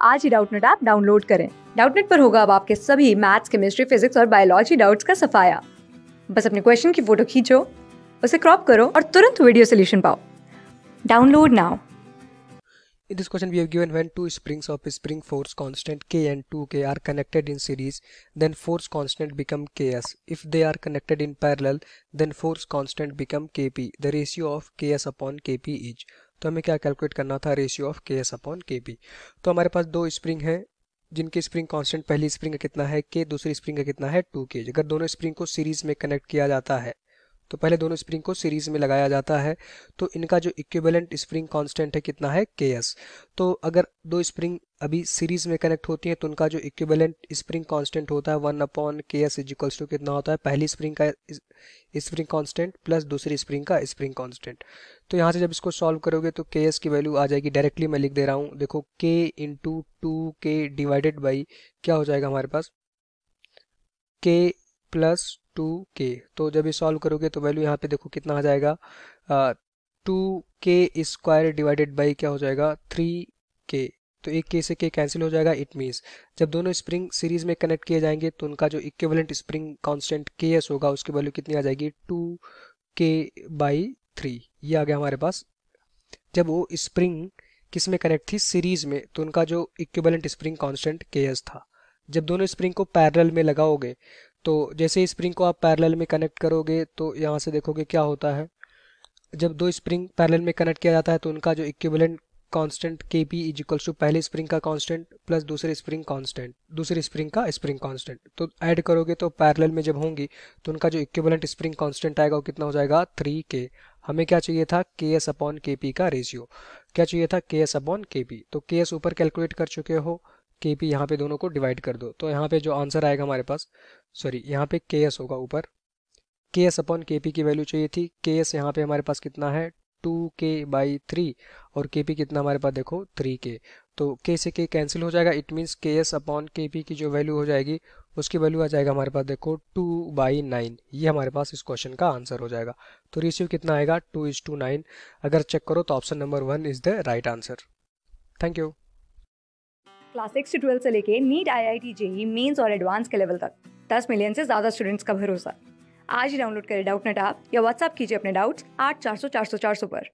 आज ही Doubtnut app download करें। डाउटनट पर होगा अब आपके सभी मैथ्स, केमिस्ट्री, फिजिक्स और बायोलॉजी डाउट्स का सफाया। बस अपने क्वेश्चन की फोटो खींचो, उसे क्रॉप करो और तुरंत वीडियो सोल्यूशन पाओ। Download now. In this question we have given when two springs of spring force constant K and 2K are connected in series, then force constant become Ks. If they are connected in parallel, then force constant become Kp. The ratio of Ks upon Kp is. तो हमें क्या calculate करना था, ratio of Ks upon Kp। तो हमारे पास दो spring हैं जिनके स्प्रिंग कांस्टेंट, पहली स्प्रिंग का कितना है K, दूसरी स्प्रिंग का कितना है 2K। अगर दोनों स्प्रिंग को सीरीज में कनेक्ट किया जाता है तो पहले दोनों स्प्रिंग को सीरीज में लगाया जाता है, तो इनका जो इक्विवेलेंट स्प्रिंग कांस्टेंट है कितना है Ks। तो अगर दो स्प्रिंग अभी सीरीज में कनेक्ट होती हैं तो उनका जो इक्विवेलेंट स्प्रिंग कांस्टेंट होता है 1/Ks इज इक्वल्स टू कितना होता है, पहली स्प्रिंग का स्प्रिंग कांस्टेंट प्लस दूसरी स्प्रिंग का स्प्रिंग कांस्टेंट। तो यहाँ से जब इसको सॉल्व करोगे तो Ks की वैल्यू आ जाएगी, डायरेक्टली मैं लिख दे रहा हूँ, देखो K into 2K divided by क्या हो जाएगा हमारे पास K प्लस 2K। तो जब ये सॉल्व करोगे तो वैल्यू यहाँ पे देखो कितना आ जाएगा, 2K स्क्वायर डिवाइडेड बाई क्या हो जाएगा 3K। तो एक K से K कैंसिल हो जाएगा। इट मीन्स जब दोनों स्प्रिंग सीरीज में कनेक्ट किए जाएंगे तो उनका जो इक्विवेलेंट स्प्रिंग कांस्टेंट Ks होगा उसकी वैल्यू कितनी आ जाएगी 2K बाई 3। ये आ गया हमारे पास। जब वो स्प्रिंग किस में कनेक्ट थी, सीरीज में, तो उनका जो इक्विवेलेंट स्प्रिंग कांस्टेंट Ks था। जब दोनों स्प्रिंग को पैरेलल में लगाओगे तो जैसे ही स्प्रिंग को आप पैरेलल में कनेक्ट करोगे तो यहाँ से देखोगे क्या होता है, जब दो स्प्रिंग पैरेलल में कनेक्ट किया जाता है तो उनका जो equivalent constant Kp is equals to पहले स्प्रिंग का कांस्टेंट प्लस दूसरे स्प्रिंग कांस्टेंट, दूसरी स्प्रिंग का स्प्रिंग कांस्टेंट। तो ऐड करोगे तो पैरेलल में जब होंगी तो उनका जो इक्विवेलेंट स्प्रिंग कांस्टेंट आएगा वो कितना हो जाएगा 3K। हमें क्या चाहिए था Ks अपॉन Kp का रेशियो, क्या चाहिए था Ks अपॉन Kp। तो Ks ऊपर कैलकुलेट कर चुके हो, Kp यहाँ पे दोनों को डिवाइड कर दो तो यहाँ पे जो आंसर आएगा हमारे पास, सॉरी यहाँ पे Ks होगा ऊपर, Ks अपॉन Kp की वैल्यू चाहिए थी। Ks यहाँ पे हमारे पास कितना है 2K बाई 3 और Kp कितना हमारे पास देखो 3K। तो K से K कैंसिल हो जाएगा। It means Ks upon Kp की जो वैल्यू हो जाएगी उसकी वैल्यू आ जाएगा हमारे पास देखो 2/9। ये हमारे पास इस क्वेश्चन का आंसर हो जाएगा। तो रेशियो कितना आएगा 2:9। अगर चेक करो तो option number 1 is the right answer. Thank you. Class 6 से 12 से लेके नीट, IIT JEE मेंस और एडवांस के लेवल तक 10 मिलियन से ज्यादा स्टूडेंट्स का भरोसा। आज ही डाउनलोड करें डाउटनट ऐप या व्हाट्सएप कीजिए अपने डाउट्स 8400 400 400 पर।